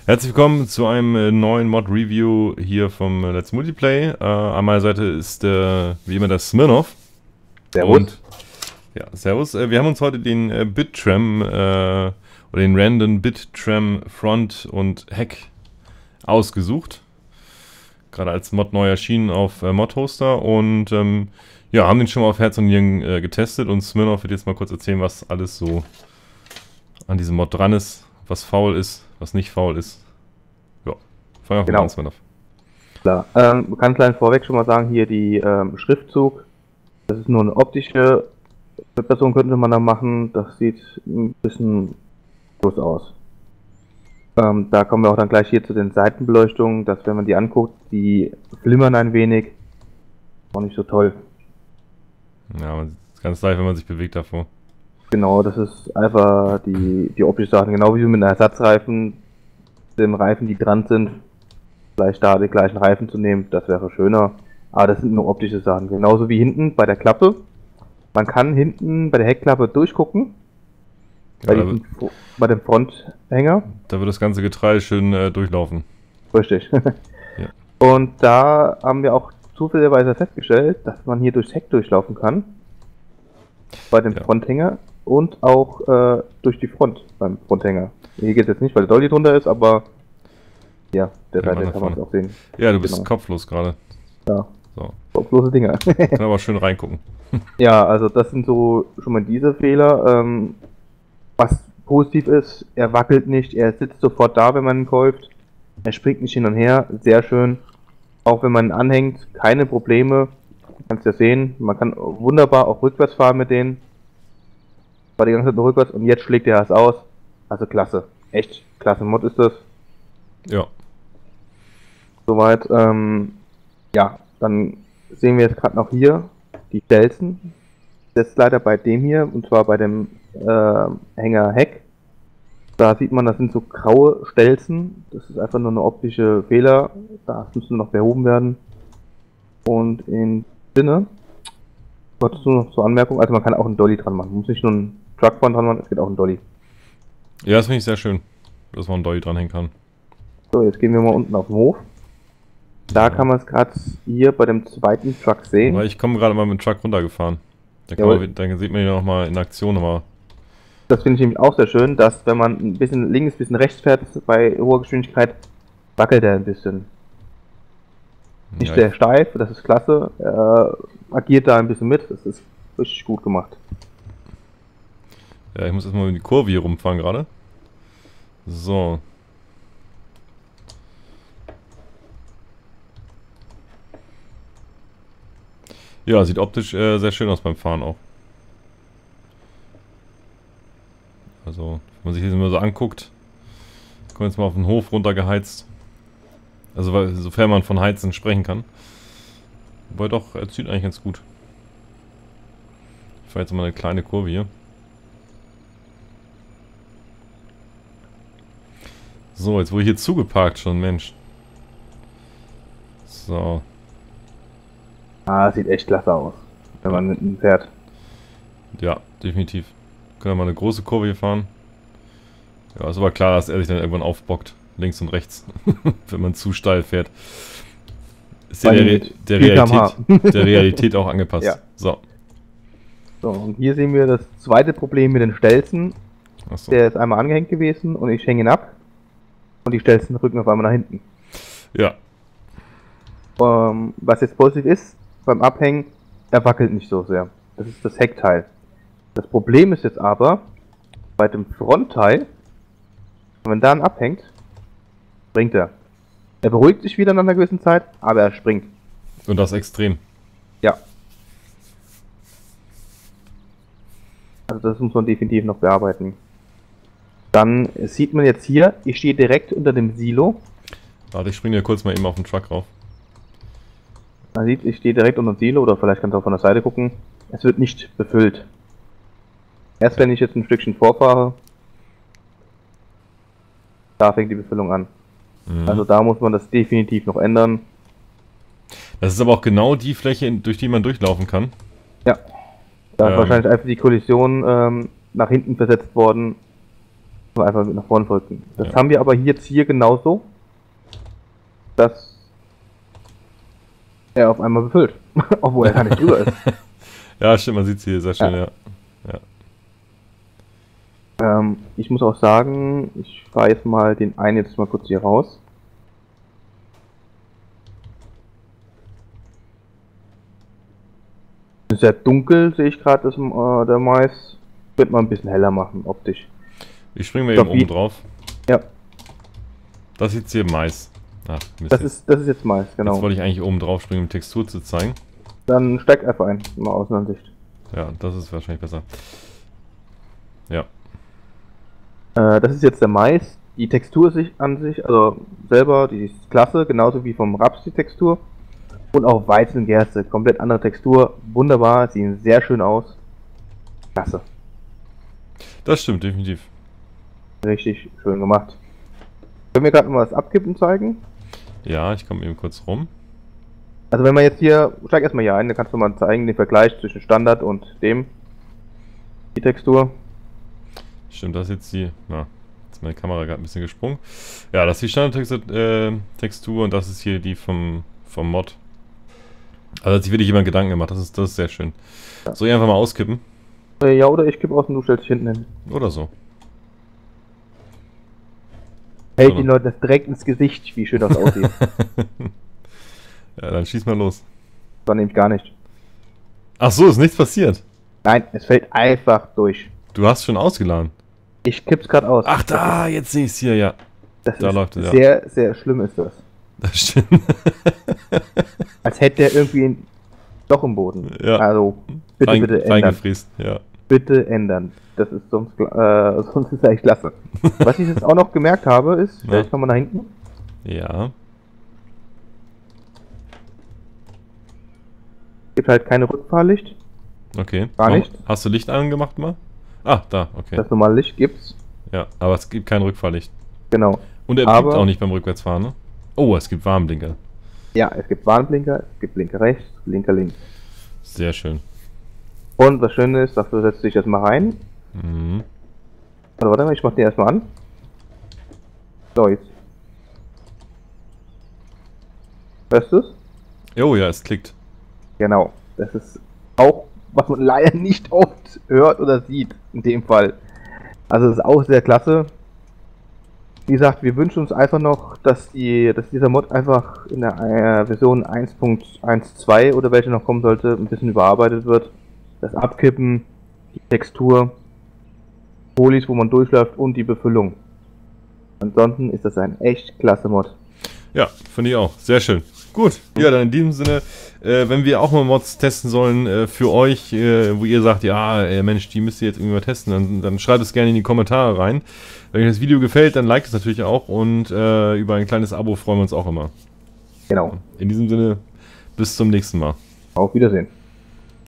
Herzlich willkommen zu einem neuen Mod-Review hier vom Let's Multiplay. An meiner Seite ist wie immer der Smirnoff. Servus. Und ja, servus. Wir haben uns heute den Bittram oder den Random Bittram Front und Heck ausgesucht. Gerade als Mod neu erschienen auf Mod-Hoster und ja, haben den schon mal auf Herz und Nieren getestet und Smirnoff wird jetzt mal kurz erzählen, was alles so an diesem Mod dran ist, was faul ist, was nicht faul ist. Ja, fangen wir an, Smirnoff. Klar. Man kann klein vorweg schon mal sagen, hier die Schriftzug, das ist nur eine optische Verbesserung, könnte man da machen. Das sieht ein bisschen groß aus. Da kommen wir auch dann gleich hier zu den Seitenbeleuchtungen, dass wenn man die anguckt, die flimmern ein wenig. Auch nicht so toll. Ja, man sieht ganz leicht, wenn man sich bewegt davor. Genau, das ist einfach die optische Sache. Genau wie mit einem Ersatzreifen, den Reifen, die dran sind, vielleicht da die gleichen Reifen zu nehmen, das wäre schöner. Aber das sind nur optische Sachen. Genauso wie hinten bei der Klappe. Man kann hinten bei der Heckklappe durchgucken. Ja, Bei dem Fronthänger. Da wird das ganze Getreide schön durchlaufen. Richtig. Ja. Und da haben wir auch zufälligerweise festgestellt, dass man hier durchs Heck durchlaufen kann. Bei dem Fronthänger und auch durch die Front beim Fronthänger. Hier geht es jetzt nicht, weil der Dolly drunter ist, aber ja, der Seite kann man es auch sehen. Ja, du bist kopflos gerade. Ja. So. Kopflose Dinger. Kann aber schön reingucken. Ja, also das sind so schon mal diese Fehler. Was positiv ist, er wackelt nicht, er sitzt sofort da, wenn man ihn kauft. Er springt nicht hin und her, sehr schön. Auch wenn man ihn anhängt, keine Probleme. Du kannst ja sehen, man kann wunderbar auch rückwärts fahren mit denen. War die ganze Zeit nur rückwärts und jetzt schlägt er es aus. Also klasse. Echt klasse Mod ist das. Ja. Soweit. Ja, dann sehen wir jetzt gerade noch hier die Stelzen. Das ist leider bei dem hier, und zwar bei dem Hänger Heck. Da sieht man, das sind so graue Stelzen. Das ist einfach nur eine optische Fehler. Das müssen noch behoben werden. Und in Sinne, wolltest du noch zur Anmerkung, also man kann auch einen Dolly dran machen. Man muss nicht nur einen Truckfront dran machen, es geht auch ein Dolly. Ja, das finde ich sehr schön, dass man einen Dolly dranhängen kann. So, jetzt gehen wir mal unten auf den Hof. Da kann man es gerade hier bei dem zweiten Truck sehen. Aber ich komme gerade mal mit dem Truck runtergefahren. Dann sieht man ihn nochmal in Aktion. Aber das finde ich nämlich auch sehr schön, dass wenn man ein bisschen links, ein bisschen rechts fährt, bei hoher Geschwindigkeit, wackelt er ein bisschen. Nicht sehr steif, das ist klasse. Er agiert da ein bisschen mit, das ist richtig gut gemacht. Ja, ich muss erstmal in die Kurve hier rumfahren gerade. So. Ja, sieht optisch sehr schön aus beim Fahren auch. Also, wenn man sich das immer so anguckt, kommt jetzt mal auf den Hof runtergeheizt. Also, sofern man von Heizen sprechen kann. Wobei doch, er zieht eigentlich ganz gut. Ich fahre jetzt mal eine kleine Kurve hier. So, jetzt wurde ich hier zugeparkt schon, Mensch. So. Ah, sieht echt klasse aus, wenn man mit ihm fährt. Ja, definitiv. Können wir mal eine große Kurve hier fahren. Ja, ist aber klar, dass er sich dann irgendwann aufbockt. Links und rechts. Wenn man zu steil fährt. Ist ja der Realität auch angepasst. Ja. So. So, und hier sehen wir das zweite Problem mit den Stelzen. So. Der ist einmal angehängt gewesen und ich hänge ihn ab. Und die Stelzen rücken auf einmal nach hinten. Ja. Was jetzt positiv ist, beim Abhängen, er wackelt nicht so sehr. Das ist das Heckteil. Das Problem ist jetzt aber, bei dem Frontteil, wenn man da abhängt, springt er. Er beruhigt sich wieder nach einer gewissen Zeit, aber er springt. Und das extrem. Ja. Also das muss man definitiv noch bearbeiten. Dann sieht man jetzt hier, ich stehe direkt unter dem Silo. Warte, ich springe hier kurz mal eben auf den Truck rauf. Man sieht, ich stehe direkt unter dem Silo, oder vielleicht kannst du auch von der Seite gucken. Es wird nicht befüllt. Erst wenn ich jetzt ein Stückchen vorfahre, da fängt die Befüllung an. Mhm. Also da muss man das definitiv noch ändern. Das ist aber auch genau die Fläche, durch die man durchlaufen kann. Ja. Da ist wahrscheinlich einfach die Kollision nach hinten versetzt worden. Einfach mit nach vorne drücken. Das Ja. haben wir aber jetzt hier genauso, dass er auf einmal befüllt. Obwohl er gar nicht drüber ist. Ja, stimmt, man sieht es hier sehr schön, ja. Ich muss auch sagen, ich fahre jetzt mal den einen jetzt mal kurz hier raus. Sehr dunkel sehe ich gerade, der Mais. Wird mal ein bisschen heller machen, optisch. Ich springe mir Doch, eben oben drauf. Ja, Das ist jetzt hier Mais. Ach, Mist. das ist jetzt Mais, genau. Jetzt wollte ich eigentlich oben drauf springen, um Textur zu zeigen. Dann steig einfach ein, mal Außenansicht. Ja, das ist wahrscheinlich besser. Ja. Das ist jetzt der Mais. Die Textur an sich, also selber, die ist klasse, genauso wie vom Raps die Textur. Und auch Weizengerste, komplett andere Textur, wunderbar, sehen sehr schön aus. Klasse, Das stimmt, definitiv. richtig schön gemacht. Können wir gerade mal das Abkippen zeigen? Ja, ich komme eben kurz rum. Also wenn man jetzt hier, steig erstmal hier ein, dann kannst du mal zeigen, den Vergleich zwischen Standard und dem, die Textur. Stimmt, das ist jetzt die. Na, jetzt ist meine Kamera gerade ein bisschen gesprungen. Ja, das ist die Standard-Textur und das ist hier die vom Mod. Also hat sich wirklich jemand Gedanken gemacht, das ist sehr schön. Soll ich einfach mal auskippen? Ja, oder ich kippe aus und du stellst dich hinten hin. Oder so. Hält So. den Leuten das direkt ins Gesicht, wie schön das aussieht. Ja, dann schieß mal los. Das war nämlich gar nicht. Ach so, ist nichts passiert. Nein, es fällt einfach durch. Du hast schon ausgeladen. Ich kipp's gerade aus. Ach da, jetzt sehe ich es hier, ja. Das da ist läuft es, ja. sehr, sehr schlimm ist das. Das stimmt. Als hätte der irgendwie ein Loch im Boden. Ja. Also, bitte, bitte ändern. Reingefräst, ja. Bitte ändern. Das ist sonst ist eigentlich klasse. Was ich jetzt auch noch gemerkt habe, ist, stell dich nochmal nach hinten. Ja. Gibt halt keine Rückfahrlicht. Okay. Gar nicht. Hast du Licht angemacht mal? Ah, da, okay. Das normale Licht gibt's. Ja, aber es gibt kein Rückfahrlicht. Genau. Und er Aber- piept auch nicht beim Rückwärtsfahren, ne? Oh, es gibt Warnblinker. Ja, es gibt Warnblinker, es gibt Blinker rechts, Blinker links. Sehr schön. Und das Schöne ist, dafür setzt du dich erstmal rein. Mhm. Also warte mal, ich mach den erstmal an. So, jetzt. Hörst du's? Oh ja, es klickt. Genau. Das ist auch, was man leider nicht oft hört oder sieht, in dem Fall. Also das ist auch sehr klasse. Wie gesagt, wir wünschen uns einfach noch, dass dieser Mod einfach in der Version 1.12 oder welche noch kommen sollte, ein bisschen überarbeitet wird. Das Abkippen, die Textur, Polis, wo man durchläuft und die Befüllung. Ansonsten ist das ein echt klasse Mod. Ja, finde ich auch. Sehr schön. Gut, ja, dann in diesem Sinne, wenn wir auch mal Mods testen sollen für euch, wo ihr sagt, ja, Mensch, die müsst ihr jetzt irgendwie mal testen, dann schreibt es gerne in die Kommentare rein. Wenn euch das Video gefällt, dann liked es natürlich auch und über ein kleines Abo freuen wir uns auch immer. Genau. In diesem Sinne, bis zum nächsten Mal. Auf Wiedersehen.